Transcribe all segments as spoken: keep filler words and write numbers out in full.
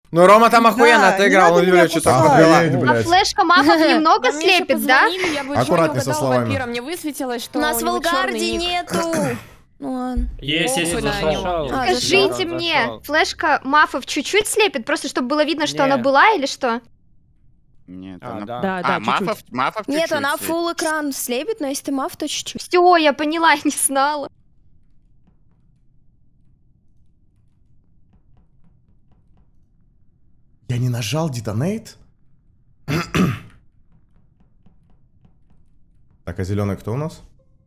Ну, Рома там охуенно Да, отыграл, он не надо Юля меня что-то кусать. подвела. Охуеть, А блядь. флешка мафов немного слепит, да? Я бы Аккуратней со угадала словами. вампира, мне высветилось, что Нас у в него черный Элгарде ник. нету. Ну ладно. Есть, есть, Похуй на зашел. него. А, Скажите зашел. мне, Зашел. флешка мафов чуть-чуть слепит, просто чтобы было видно, что Не. она была или что? Нет, А, она... да. Да, А, да, мафов, чуть-чуть. мафов Нет, чуть-чуть она светит. full экран слепит, но если ты маф, то чуть-чуть. Все, я поняла, я не знала. Я не нажал детонейт? Так, а зеленый кто у нас?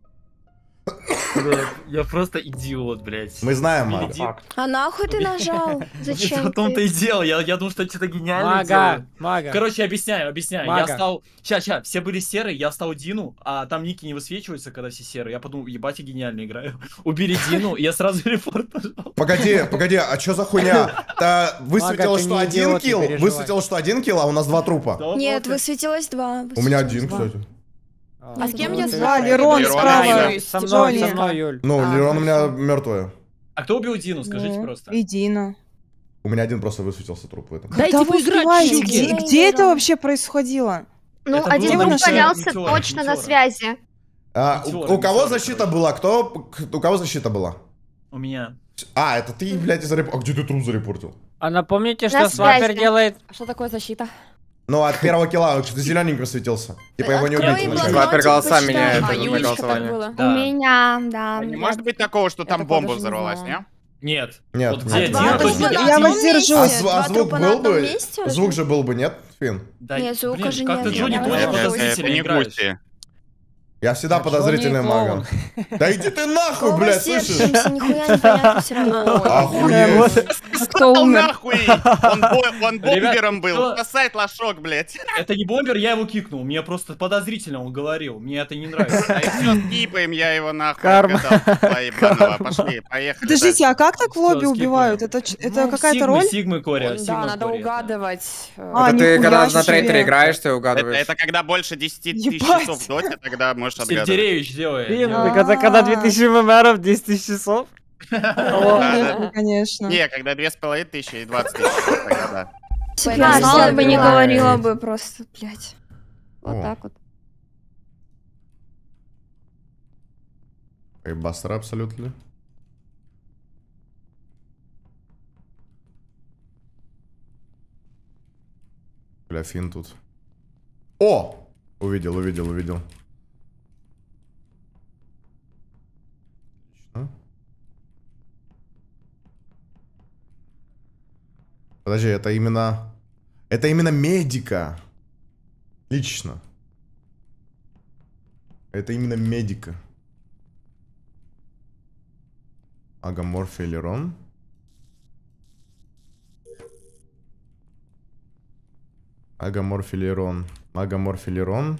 Я просто идиот, блядь. Мы знаем, Мага. Идиот. А нахуй ты нажал? Зачем В том-то ты? и дело. Я, я думал, что что-то гениальное Мага, делаю. мага. Короче, объясняю, объясняю. Мага. Я стал... Ща, ща, все были серые, я стал Дину, а там ники не высвечиваются, когда все серые. Я подумал, ебать, я гениально играю. Убери Дину, и я сразу репорт нажал. Погоди, погоди, а чё за хуйня? Да высветилось, Мага, что ты не один идиот, не килл, переживай. высветилось, что один килл, а у нас два трупа. Да, Нет, вот, высветилось два. У меня высветилось один, два. кстати. А с кем я Ты- Да, спала? Лерон Лерон справа. Лерон. Со мной, Джонни. со мной, Юль. Ну, А, Лерон у меня хорошо. мертвая. А кто убил Дину, скажите Ну, просто. И Дина. У меня один просто высветился труп в этом. Дайте Когда вы поиграть, успеваете? щуки. Где? Где, где это вообще происходило? Ну, Это один было труп метеор, валялся метеор, точно на метеор. связи. А, Метеоры, у, у кого метеоры, защита короче. была? Кто? к- У кого защита была? У меня. А, это ты, блядь, зарепортил. А где ты труп зарепортил? А напомните, что На свапер связи. делает? Что такое защита? Ну, от первого килла что-то зелененьким светился. Типа его не Открой убить блокнот, вначале. Свапер голоса почитай. меняет, А, это на Юлечка, так голосование. было. У Да. меня, да. А не я- может быть такого, что там такого бомба даже не взорвалась, знала. не? Нет. Нет, Вот нет. где Два Дина, трупа точно на нет. Я одном воздержусь. А, месте? зв- Два а звук трупа на был одном бы? месте уже? Звук же был бы, нет, Фин? Да, Нет, звука блин, же как-то нет. Джонни Я тоже не знаю. подозрительно Это не играешь. Густи. Я всегда А подозрительный Джонни мага. Да иди ты нахуй, Оба блядь, слышишь? сердцемся, нихуя непонятно все равно. Охуеть. Кто умер? Нахуй! Он, бо- он бомбером был. кто- Спасать лошок, блядь. Это не бомбер, я его кикнул. Мне просто подозрительно он говорил. Мне это не нравится. А все, скипаем, я его нахуй Карма. отгадал. Поебаного. Пошли, поехали. Подождите, а как так в лобби Всё, убивают? скипаем. Это, ч- это Ну, какая-то Сигмы, роль? Сигмы, Коря, Да, Сигмы, надо Коря, да. угадывать. э, А, Это ты нихуя когда на себе. трейтере играешь, ты Это, угадываешь. это когда больше десяти тысяч Ебать. часов в доте, тогда можешь отгадывать. Сельдереевич делает. Блин, делает. так это когда две тысячи мемеров, десять тысяч часов? Да, Конечно. Не, когда две с половиной тысячи и двадцать тысяч часов, тогда да. Если бы Да, я знала всё бы, не понимаю. говорила бы просто, блядь. О. Вот так вот. Бастер абсолютно. Бля, Фин тут. О! Увидел, увидел, увидел. Отлично. Подожди, это именно... Это именно медика. Лично. Это именно медика. Агаморфилерон. Агаморфилерон. Агаморфилерон.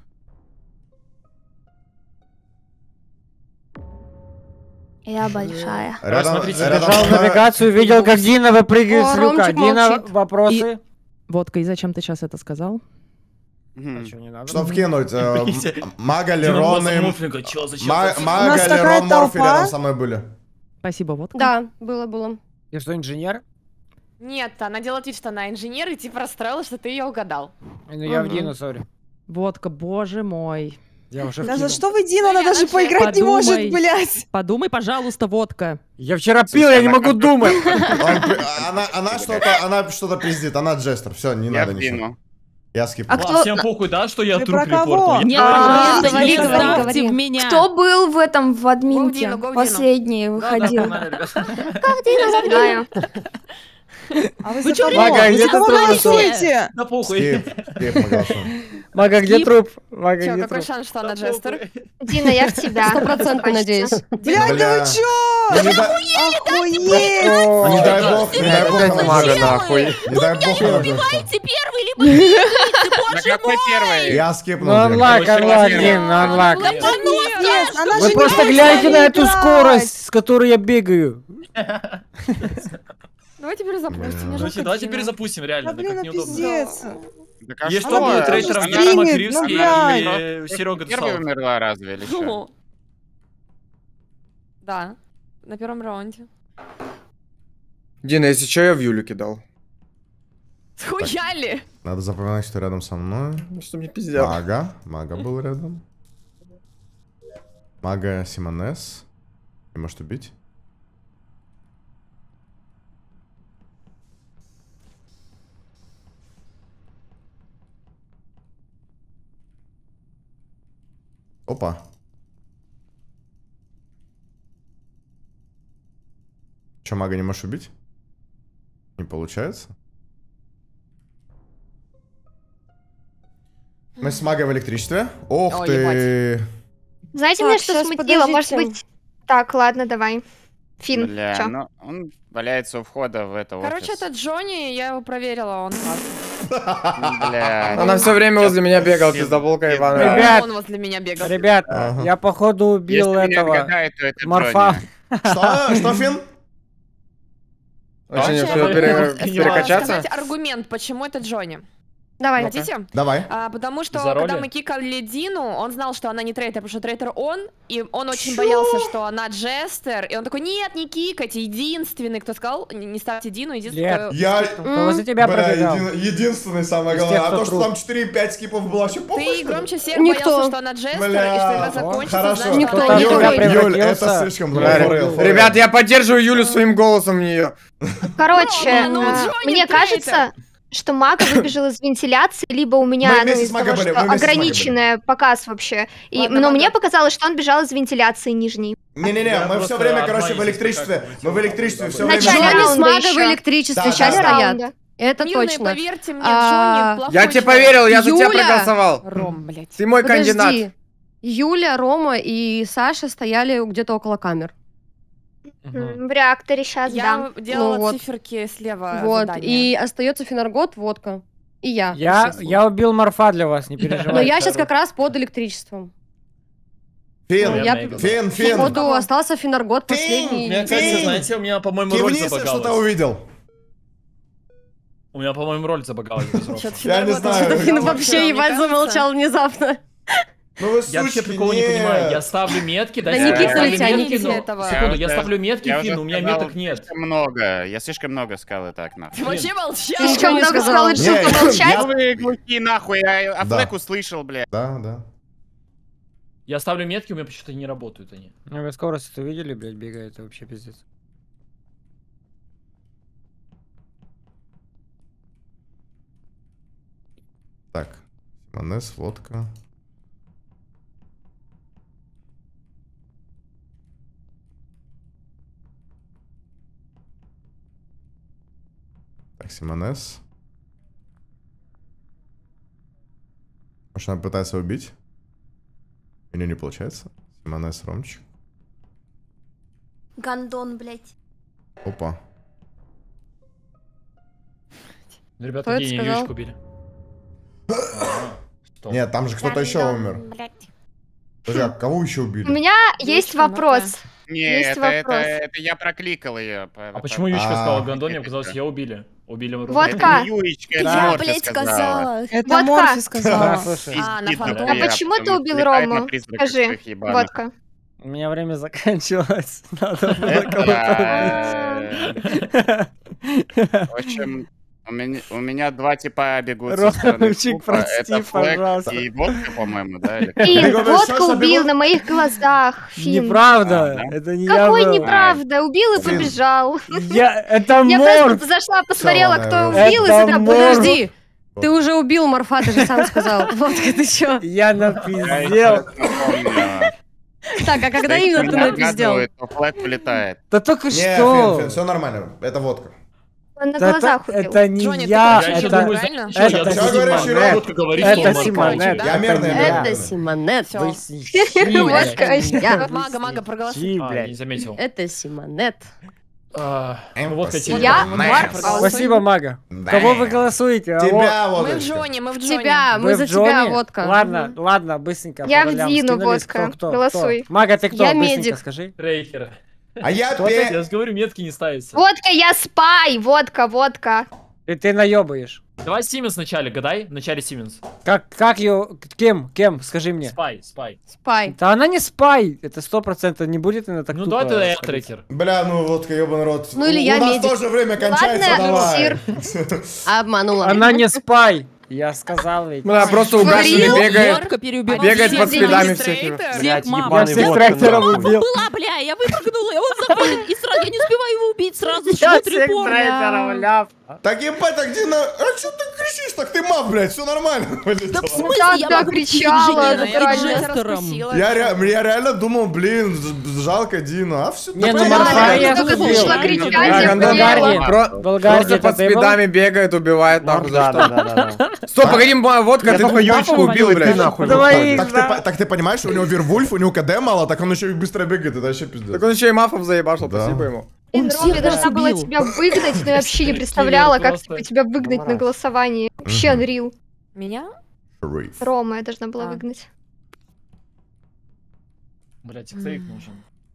Я большая. Рядом, смотрите, рядом- Нажал навигацию, видел, как Дина выпрыгивает О, с люка. Ромчик Дина, молчит. вопросы? Водка, и зачем ты сейчас это сказал? Мгм. А чё, не надо? Что вкинуть? Э, Прикиньте. м- Мага, Дима Лерон просто и... муфлинга, чё, зачем? Ма- зачем? Мага, нас такая Лерон, Морфи толпа. рядом со мной были. Спасибо, водка. Да, было, было. Ты что, инженер? Нет, она делает вид, что она инженер, и типа расстроилась, что ты ее угадал. Ну я в Мгм. Дину, сори. Водка, боже мой. Я уже Да за вкинул. что вы, Дина, она Ну, я даже даже поиграть не подумай. может, блядь. Подумай, пожалуйста, водка. Я вчера пил, я не могу думать. Он при- Она, она что-то, она что-то пиздит, она джестер, все, не Я надо ничего. вкину. Я скип. А Ладно, кто- всем похуй, да, что я Ты труп про кого? репортнул? Нет, А, нет, говори, не говори, ставьте говори. в меня. Кто был в этом, в админке? Гоудину, Гоудину. Последний выходил. Не знаю. А вы Вы за чё, кого? Мага, Вы где за ты кого труп нашел? голосуете? Да похуй. Скип, скип, мы голосуем. Мага, где Скип. труп? Мага, Чё, где какой труп? шанс, что она джестер? Дина, я в тебя. Стопроцентно, надеюсь. Блядь, да Бля. вы чё? Ну, не дай- Охуеть! ну, не дай бог, не дай бог, Опять она мага, джестер. нахуй. Не дай бог, она джестер. Убивайте первый, либо не убивайте, На боже какой первый? Я Ну скипнул. Дим. анлак, Короче, анлак, Василий. Дин, ну анлак. мой. Нет, она же Вы не просто может гляньте на эту играть. скорость, с которой я бегаю. Давай теперь запустим. мне Короче, жалко давай Дину. теперь запустим, Да реально, да блин, как ну неудобно. пиздец. Да как Есть что? что, Она трейтером тоже Яна стримит, Макривский ну, блядь. и Серега Первая Дусал. умерла разве или что? Ну. Да, на первом раунде. Дина, если что, я в Юлю кидал. Схуяли! Надо запоминать, что рядом со мной. Что мне пиздят? Мага. Мага был рядом. Мага Симонес. Не может убить. Опа. Че, мага не можешь убить? Не получается? Мы с магой в электричестве. Ох Ой, ты. Знаете, Так, меня что щас, смутило? Может подождите. быть... Так, ладно, давай. Фин, Бля, чё? ну он валяется у входа в это Короче, офис. это Джонни, я его проверила, он классный. Бля. Она все время возле меня бегала, пиздоболка Ивана. Ребят. Он возле меня бегал. Ребят, Ага. я походу Если убил меня этого отгадает, то это Марфа. Джонни. Что? Что, Фин? Очень Короче, успел я пере- могу перекачаться. сказать аргумент, почему это Джонни. Давай. Хотите? Давай. А, потому что, За роли? когда мы кикали Дину, он знал, что она не трейтер, потому что трейтер он, и он очень боялся, что она джестер, и он такой, нет, не кикайте, единственный, кто сказал, не, не ставьте Дину, единственный, Нет. кто... Я... Кто возле тебя Бля, пробегал? един- единственный самое Из главное. тех, А кто то, что труп. там четыре-пять скипов было, вообще похуй. Ты что ли? громче всех Никто. боялся, что она джестер, Бля, и что игра закончится, хорошо. значит, Никто. она не Никто. Юль, трейтер. Юль, это превратился. слишком Да, for real, for real. Ребят, я поддерживаю Юлю своим голосом в нее. Короче, Ну, ну, э, Джонни мне трейтер. кажется, что мага выбежал из вентиляции, либо у меня Мы ну, вместе из с магой того, были, что мы вместе с магой ограниченный показ вообще. И, Ладно, но мага. мне показалось, что он бежал из вентиляции нижней. Не-не-не, Я мы все просто время, от короче, в моей электричестве. здесь Мы в электричестве все В время. начале Джонни с раунда магой в ещё. электричестве Да, сейчас да, Начале стоят. раунда. Это Мирные, точно. поверьте мне, А, Джонни плохой Я тебе человек. поверил, я за тебя Юля. проголосовал. Ром, блядь. Ты мой Подожди. кандидат. Юля, Рома и Саша стояли где-то около камер. М, В реакторе сейчас, да. Я делала Ну вот. циферки слева Вот. задания. И остается Финаргот, водка. И я. Я, естественно. я убил Марфа для вас, не переживайте. Но я сейчас как раз под электричеством. Фин, Ну, я- Фин, Фин. Походу остался Финаргот Ты- последний. У меня, кстати, Ты- знаете, у меня, по-моему, роль Кивни, если что-то забагалась. увидел. У меня, по-моему, роль забагалась. без рофла. Чё-то Я не Финаргот знаю. вообще Фин не вообще мне ебать кажется. замолчал внезапно. Ну вы Я вообще сучки, прикола не нет. понимаю. Я ставлю метки, да? Да я не ставлю кикали тебя, не метки, кикали но- этого. Секунду, я уже- ставлю метки, я Фин, уже у меня сказал меток нет. слишком много. Я слишком много сказал и так, нахуй. Ты вообще молчал. Ты Слишком не много сказала. сказал, решил Не, помолчать. я- Вы глухие нахуй, я а Да. Флэк услышал, бля. Да, да. Я ставлю метки, у меня почему-то не работают они. Ну, вы скорость это видели, блядь, бегает, это вообще пиздец. Так, Симонес, водка. Так, Симонес. Может, она пытается убить? У нее не получается. Симонес, Ромчик. Гандон, блядь. Опа. Ну, ребята, Кто это гений сказал? Юлечку убили. Ага. Что? Нет, там же кто-то еще умер. Подожди, а кого еще У убили? меня есть Юлечка, вопрос. Не, Есть это, это, вопрос. это я прокликал ее. А почему Юлечка А. сказала Гондон, мне показалось, я убили. Убили Ру. Вот. Это Водка. не Юечка, это Да, Морфи сказала. Это Водка. Морфи Да, сказала. слушай, А, на Пиздец, фантоме. А я, почему ты потому убил что летает Рому? на призраках Скажи, своих ебаных. водка. у меня время заканчивалось. Надо было Это, кого-то В общем, у меня, у меня два типа бегут со стороны Ромчик, трупа. прости, Это Флэк пожалуйста. и водка, по-моему, да? или как? Фин, Ты говоришь, водка Саша убил бегут? на моих глазах. Фин. Неправда, А, да? это не я Какой был. неправда? Убил и Фин. побежал. Я, это Я морф. просто зашла, посмотрела, Всё, кто наверное. убил, и Это сюда морф. Подожди. Ты уже убил Марфа, ты же сам сказал. Водка, ты чё? Я Я напиздел. ещё напомню. Так, а когда Если именно ты не напиздел? отгадывает, то Флэк полетает. Да только Не, Фин, что. Фин, все нормально. Это водка. Он на Да глазах это, убил. это не Джонни, ты я, как, Я еще это... думаю, правильно? знаете, это что я Чё говоришь, думаю, Юра? Водка говорит, что Это он Марфа. Симонет, да? Я это мирный, не я я. Это Симонет. Всё. Вы снищи, Водка блядь. вообще. Я- Мага, мага, проголосуй. снищи, А, блядь. не заметил. Это Симонет. А, ну, водка тебе. Я не Марф. нравится. Спасибо, Мага. Да. Кого вы голосуете? Алло. Тебя, Мы в водочка. Джонни, мы в Джонни. Тебя, Вы мы в за Джонни? тебя, водка. Ладно, ладно, быстренько. Я по в ролям Дину, скинулись. водка. Кто, кто, Голосуй. кто? Мага, ты кто? Я Быстренько медик. скажи. Трейкер. А я Кто ты? пе... Я же говорю, метки не ставятся. Водка, я спай! Водка, водка. Ты, ты наебаешь. Давай Сименс вначале, гадай. В начале Сименс. Как, как ее... Кем? Кем? Скажи мне. Спай, спай. Спай. Да она не спай. Это сто процентов не будет она так Ну тупо давай ты ходить. трекер. Бля, ну водка, ебаный рот. Ну или У- я У нас медик. тоже время кончается, Ладно, давай. Обманула. Она не спай. Я сказал ведь. Бля, просто угашенный Говорил? бегает. Водка переубивает. Бегает под Все спидами трейдеры. всякими. Блять, мам. Я ебаный всех водка. тректоров нахуй. убил. Была, бля, я выпрыгнула, и он заходит, и сразу я не успеваю его убить, сразу Я шут всех репорт. тректоров ляп. Так ебать, так где на... А что ты кричишь? Так ты мав, блядь, все нормально. Да в смысле, Да, я да, могу кричала, инженером, натурально. и жестером. Я, ре- я реально думал, блин, з- жалко Дина, а все. Не, ну Да, Марфа я я только убил. начала кричать, Так, я он Болгария. поняла. Про- Болгария, Просто это под ты был? спидами бегает, убивает, нахуй, за Да, да, что? да, да, да. Стоп, погоди, м- водка, ты двух бафов убил, блядь. нахуй. Давай Так их, ты, по- так ты понимаешь, у него Вервульф, у него КД мало, так он еще и быстро бегает, это вообще пиздец. Так он еще и мафов заебашил, Да. спасибо ему. Блин, Он Ром, я всех должна была убил. тебя выгнать, но я вообще не Киллер представляла, как просто. типа, тебя выгнать на голосовании. Вообще Мгм. unreal. Меня? Шериф. Рома я должна была А. выгнать. Блять, тиктейк нужен.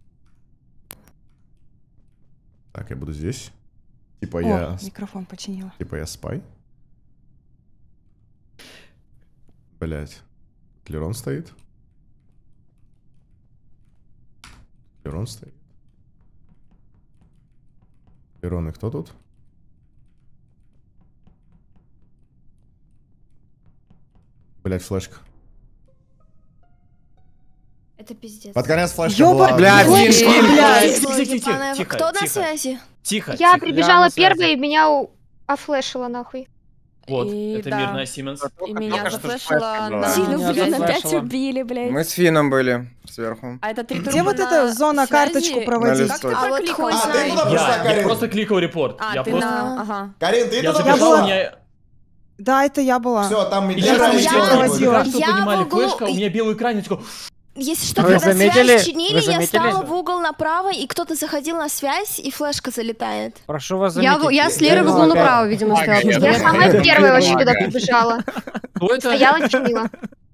Так, я буду здесь. Типа О, я... микрофон починила. Типа я спай. Блять. Лерон стоит. Лерон стоит. Лерон и кто тут? Блять, флешка. Это пиздец. Под конец флешка Ёбар- была. Блядь, Ой, скин, скин. блядь. Тихо, тихо, тихо, тихо, Кто на тихо. связи? Тихо, Я тихо. прибежала на связи. первой, и меня у- офлешила нахуй. Вот, И это да. мирная Сименс. И меня Только что зафлешила флешка была. на... Сильно меня блин, опять зафлешила. убили, блядь. Мы с Фином были сверху. А это три Где трупа вот на эта зона связи? карточку На проводить? Как ты листочек. А вот прокликал? хуй А, ты знает. туда пришла, Я, я Карин? просто кликал репорт. А, я ты просто... на... Ага. Карин, ты Я туда записал, пришла? у меня... Да, это я была. Все, там И и я Я- там я- видел, проводила. чтобы вы Я понимали, в углу- флешка, у меня белый экран, я такой... Если что-то Вы на заметили? связь чинили, Вы я заметили? стала в угол направо, и кто-то заходил на связь, и флешка залетает. Прошу вас Я, заметить. в- я с Лерой в углу опять- направо, видимо, Ага, стояла. я Я самая первая вообще Ага. туда прибежала. Кто это? Стояла, чинила.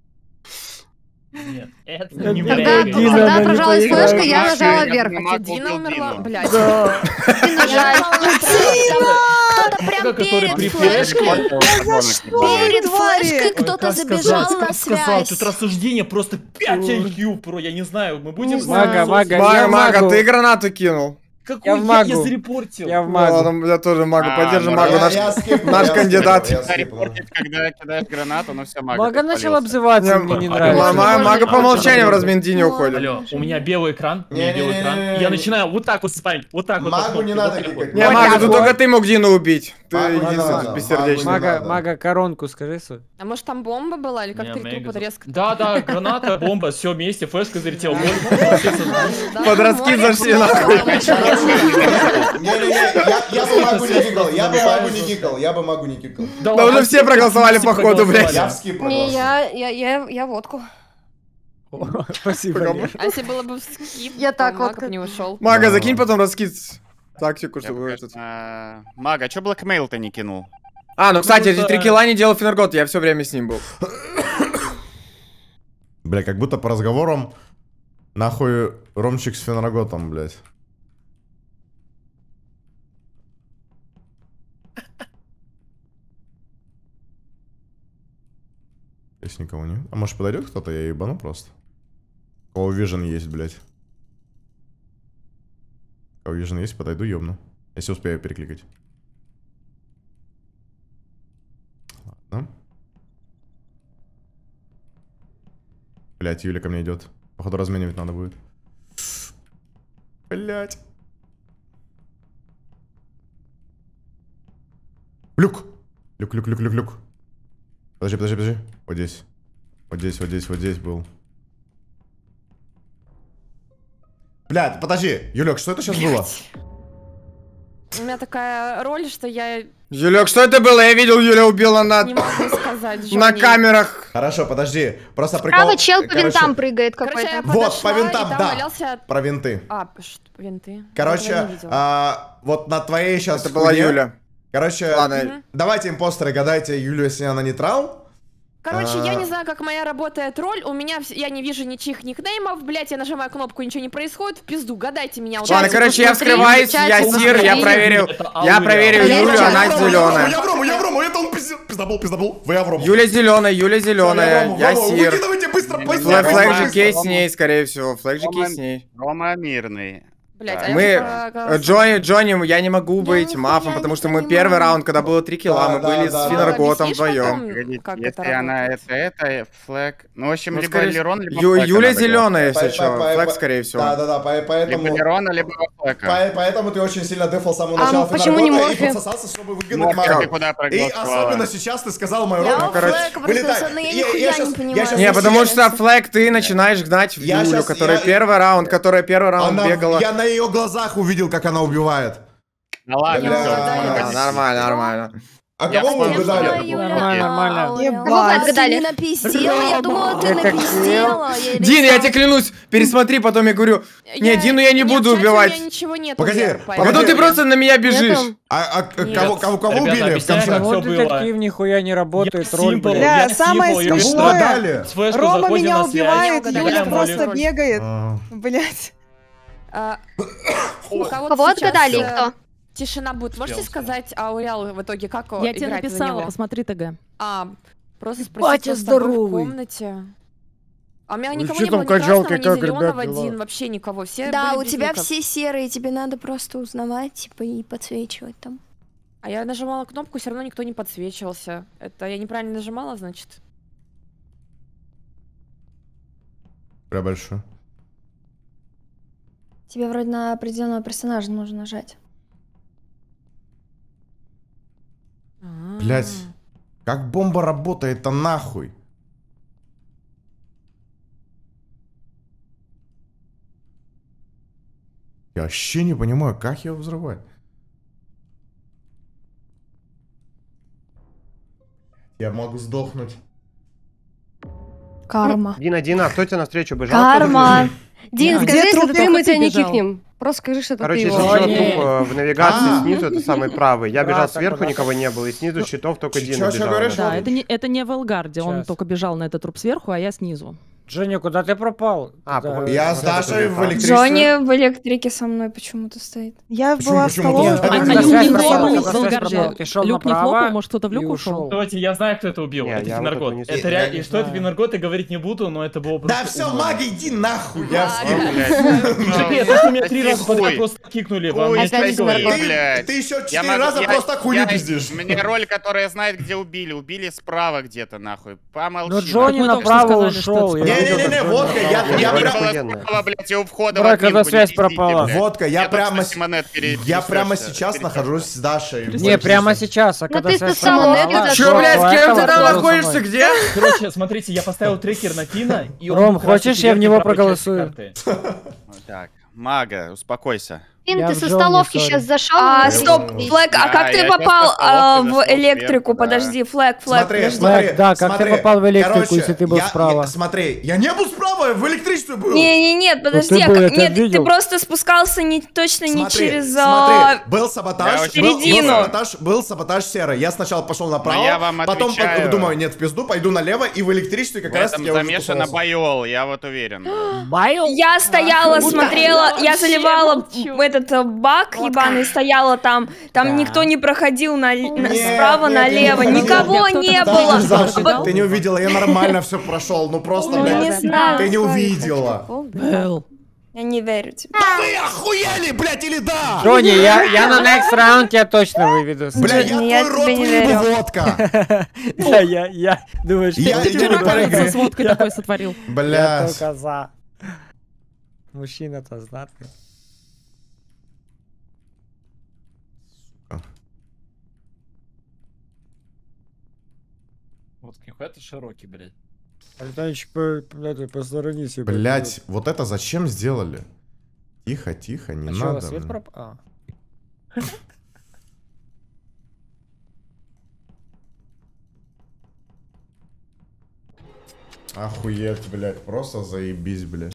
Нет, это Когда- не Когда, Блэк. Дина, когда она не отражалась поиграет. флешка, я Маша, нажала я вверх. понимаю, Дина убил умерла, Дину. блядь. Да. Я нажала направо, там кто-то прям который перед при флешкой, перед твари? флешкой Ой, кто-то как забежал сказать, на как сказал, связь. тут рассуждение просто пять ай кью, про, я не знаю, мы будем... Не знаю. Мага, мага, Мага, я мага, магу. ты гранату кинул. Какой Я я, в я, магу. зарепортил? Я в Ну магу. ладно, я тоже магу, А, поддержим ну, магу. Я- Наш, я скипнул, наш я кандидат. скипнул, я скипнул. Репортить, когда кидаешь гранату, но все, мага. Мага ты начал спалился. обзываться, Не, мне не м- нравится. Мага, мага по умолчанию в размендине уходит. Алло, у меня белый экран, у меня белый экран. Не-не-не-не-не. Я начинаю вот так вот спамить, вот так вот. Магу по кнопке, не вот надо так вот. кликать. Не, Вот мага, так тут вот. только ты мог Дину убить. Ты Магу не единственный надо, бессердечный. магу не Мага, надо. мага, коронку скажи, Су. А может там бомба была, или как Не, три Мега трупа за- резко? Да, да, граната, бомба, все вместе, флешка залетела. Подростки зашли нахуй. Не-не-не, я- я бы магу не кикал, я бы магу не кикал, я бы магу не кикал. Да уже все проголосовали по ходу, блядь. Я в скип Не, проголосовал. я, я, я, я водку. Спасибо. Лер. А если было бы в скип, Я то так Маг вот как- бы не ушел. Мага, Да. закинь потом раскид тактику, Я чтобы бы, этот... конечно, Мага, чё Блэкмейл-то не кинул? А, ну, кстати, эти что- три килла не делал Финергот, я все время с ним был. Бля, как будто по разговорам нахуй Ромчик с Фенраготом, блядь. Здесь никого нет. А может подойдет кто-то, я ебану просто. У кого вижен есть, блядь. У кого вижен есть, подойду, ёбну. Если успею перекликать. Ладно. Блять, Юля ко мне идет. Походу разменивать надо будет. Блять. Люк. Люк, люк, люк, люк, люк. Подожди, подожди, подожди. Вот здесь. Вот здесь, вот здесь, вот здесь был. Блядь, подожди. Юлек, что это сейчас было? У меня такая роль, что я Юлек, что это было? Я видел, Юля убила на, не могу сказать. на Жёне. камерах. Хорошо, подожди. Просто прикол... Право чел по короче, винтам прыгает Короче, я какой-то. Вот, по подошла, винтам, и там да. валялся... Про винты. А, что, винты? Я этого Короче, не видела. а, вот на твоей сейчас... Это была Юля. Короче, Ладно. Мгм. давайте импостеры, гадайте Юлю, если она нейтрал. Короче, А. я не знаю, как моя работает роль. У меня вс- я не вижу ничьих никнеймов, блять, я нажимаю кнопку, ничего не происходит. В пизду, гадайте меня. Ладно, Чатик короче, я посмотри, вскрываюсь, чатик я Сир, я посмотри. проверил. Это Я Ауля. проверил Проверь Юлю, чат. она Я в Рому, зеленая. я в Рому, я в Рому, это он пиздец. пиздабол, пиздабол. Вы Авром. Юля зеленая, Юля зеленая, я Сир. Выкидывайте быстро, быстро. Флэг флэг же Рома- кейс с ней, скорее всего. Флэг же кейс с ней. Рома мирный. Блять, Да. а я Мы, бы проголосовала. Джонни, Джонни, я не могу быть нихуя мафом, не потому что мы понимаю. первый раунд, когда было три килла, Да, мы да, были да, с да. Финарготом Объяснишь вдвоем. потом, Погодите, как это если она работает? это, это, флэг. Ну, в общем, Ну, либо скорее- Лерон, либо Ю- Флэк Юля она выиграла. зеленая, если По- что. по- по- Флэг, по- скорее всего. Да, да, да, по- поэтому... Либо Лерона, либо Флэка. По- Поэтому ты очень сильно дефал с самого А начала почему не Финаргота Морфи? и подсосался, чтобы выкинуть Морфи, Мага. ты куда И проголосовала? особенно сейчас ты сказал мою Я роль. у короче, Флэка вылетай. просто, но я Я- я нихуя щас- не я понимаю. щас- Не, потому я- что Флэг ты начинаешь гнать в Я Юлю, щас- которая я- первый раунд, которая первый раунд Она- бегала. Я на ее глазах увидел, как она убивает. Ну ладно, Бля. всё, Да, Да, нормально, нормально. А Я кого вы вспомнил, угадали? Нормально, нормально. Кого вы Ебать, ты отгадали? не напиздела, я думала, ты Детектив. напиздела. Я Дин, я решила- тебе клянусь, пересмотри, потом я говорю, не, Дину я не Нет, буду в чате убивать. У меня ничего нет. Погоди, Вер, А поэтому- потом ты просто на меня бежишь. Нету. А, а Нет. кого, кого, кого Ребята, убили в объясняю, конце? как Вот всё было. детектив нихуя не работает, Я роль, симпл, блядь. Бля, я самое симпл, я смешное. вышел. Угадали. С флешку Рома заходим меня на связь. убивает, Я Юля угадала. просто Роль. бегает. А, Блять. А, у кого Кого отгадали и кто? Тишина будет. Можете Успел, сказать, Ауреал в итоге как Я тебе играть за написала, него? посмотри ТГ. А, просто спросить Батя вас с тобой в здоровый. комнате. А у меня Ну никого чё не там было, ни качалки, красного, ни как, зеленого, ребят, дела? один, вообще никого. Все Да, были у без тебя ников. все серые, тебе надо просто узнавать, типа, и подсвечивать там. А я нажимала кнопку, все равно никто не подсвечивался. Это я неправильно нажимала, значит? Бля, большой. Тебе вроде на определенного персонажа нужно нажать. Блять, как бомба работает-то нахуй? Я вообще не понимаю, как его взрывать. Я могу сдохнуть. Карма. Дина, Дина, кто тебе навстречу бежал? Карма. Дин, А скажи, где если труп? ты, Только мы ты тебя не бежал. кикнем. Просто скажи, что это Короче, ты если его. еще Ой. труп э, в навигации А. снизу, это самый правый. Я Да, бежал так сверху, вот, никого не было, и снизу щитов только чё- Дина чё бежал. говоришь? Да, это не, это не в Элгарде, он Сейчас. только бежал на этот труп сверху, а я снизу. Джонни, куда ты пропал? А, Куда- по-моему, Я с Вот это Дашей было, в да. электричестве. Джонни в электрике со мной почему-то стоит. Я Почему- была в почему? столовой. Нет, потом это А на я люк связь не не пропала, хлопнул была. в на связь пропала. Элгарде? Ты шел Люк не направо хлопнул, может кто-то в и люк ушел? ушел. Давайте, я знаю, кто это убил. Не, это я вот Финаргот. это не Это знаю. реально, Я и не что это знаю. Финаргот, и говорить не буду, но это было просто... Да все, ужасно. маги, иди нахуй. Я А, встал. да. Нет, то, что меня три раза Хуй. подряд просто кикнули, вам Хуй, не опять стоит говорить. говорю. Ты, блядь. ты еще Я четыре могу- раза я- просто хуйню я- пиздишь. Мне роль, которая знает, где убили. Убили справа где-то, нахуй. Помолчи. Ну Джонни мы только что направо сказали, что ушел. это я видел, Не-не-не, как водка, Джонни я- направо. я Роль прям- была Охуенно. справа, блядь, и у входа Брат, в админку, когда не связь пиздите, пропала. блядь. Водка, я Я прямо просто с- Симонет пере- Я прямо пересёшься, сейчас пересёшься. нахожусь с Дашей. в Не, прямо электричестве. сейчас, а Ну когда ты связь с самолета пропала, зашёл. Че, блядь, с до кем этого ты там был со находишься? мной. Где? Короче, смотрите, я поставил трекер на Фина, и он Ром, как раз хочешь, таки я в него верхней правой части проголосую? карты. Так, Мага, успокойся. Фин, Я ты в со Джонни, столовки сори. сейчас зашел? А, Я стоп, понял. Флэк, а Да, как ты я попал сейчас по а, столовке в зашел электрику? сверху, да. Подожди, Флэк, Флэк, Смотри, подожди. смотри, Флэк, да, как ты смотри. попал в электрику, Короче, если ты был я- справа? я- Смотри, я не был справа, я в электричестве был. Не, не, нет, подожди, ты а был, как- я тебя нет, ты видел. просто спускался не точно не Смотри, через смотри, а, был саботаж, Я был, очень- был середину. саботаж, был саботаж серый. Я сначала пошел направо, Но я вам потом отвечаю. по- думаю, нет, в пизду, пойду налево, и в электричестве как В раз этом я уже замешана тусовался. Байол, я вот уверен. Я стояла, смотрела, я вообще заливала молчу. в этот э, бак ебаный, стояла там, там Да. никто не проходил на, на- Нет, справа нет, налево, нет, нет, никого нет, не кто-то было. сказал, Даша, Ожидал? ты не увидела, я нормально все прошел, ну просто, Ну, не блядь, знаю. ты не увидела. Белл. Я не верю тебе. Вы охуели, блядь, или да? Джонни, я, я на next round тебя точно выведу. Бля, я Джонни, я твой рот тебе не выебу, верю. водка. Да, я, я думаю, что Я Ты иду вчера, на кажется, игры. с водкой такой сотворил. я Бля. только за. Мужчина-то знатный. Вот нихуя ты широкий, блядь. Альтанчик, по, блядь, посторонись. я Блять, вот это зачем сделали? Тихо, тихо, не А чё, надо. свет блин. проп... А. Охуеть, блядь, просто заебись, блядь.